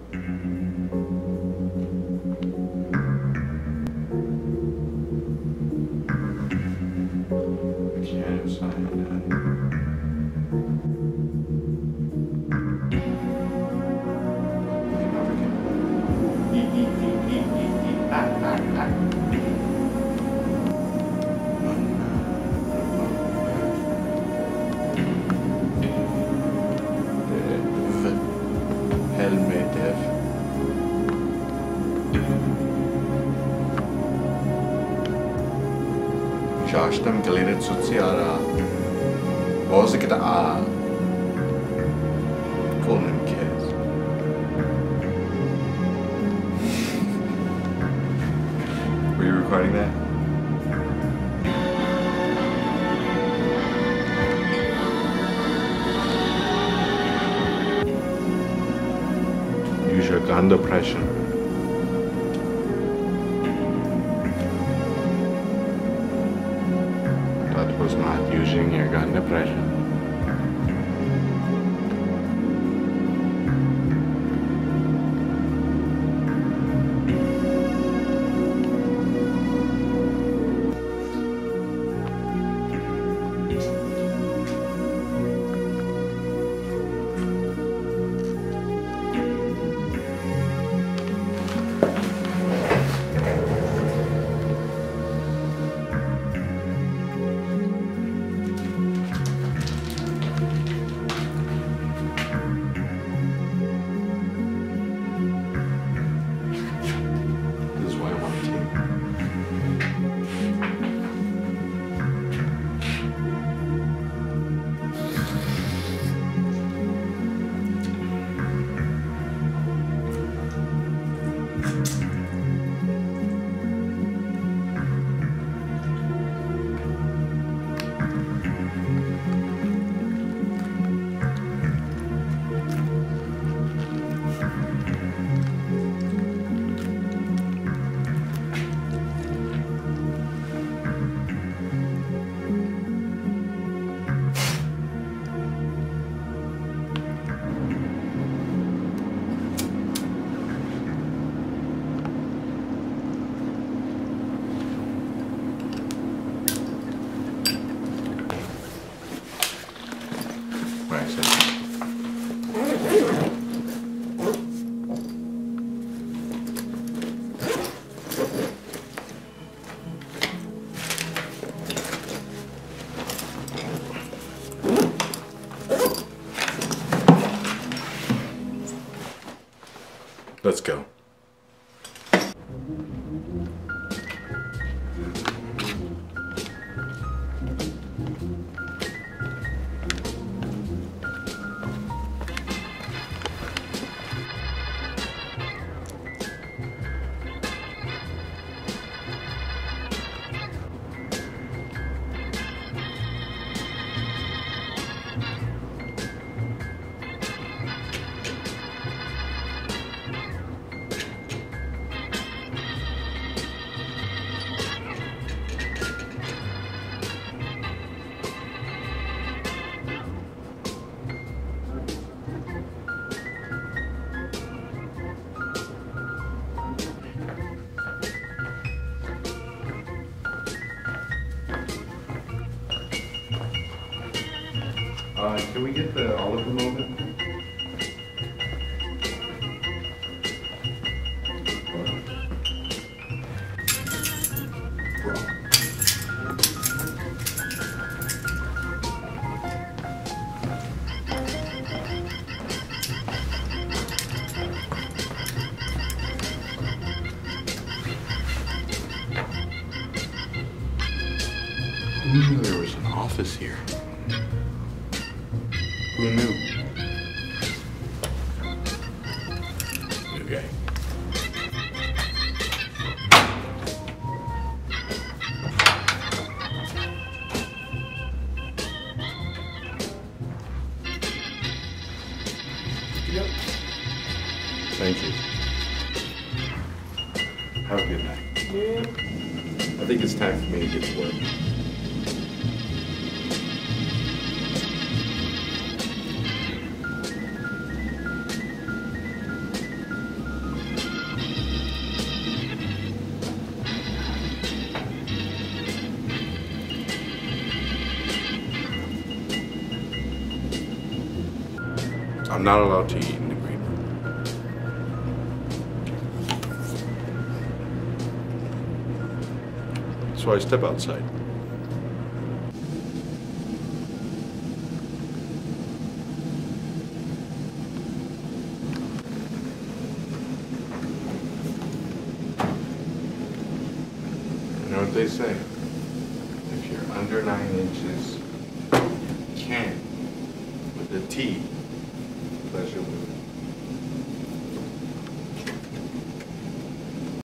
Čáštem glirit sociára. Vozikta A. Golden kids. Were you recording that? Use your gun depression. That was not using your gun depression. Let's go. Can we get the olive moment? Who knew there was an office here? Who knew? Okay. Yep. Thank you. Have a good night. Yeah. I think it's time for me to get to work. I'm not allowed to eat in the green room. So I step outside. You know what they say? If you're under 9 inches, can, with a T, pleasure wins.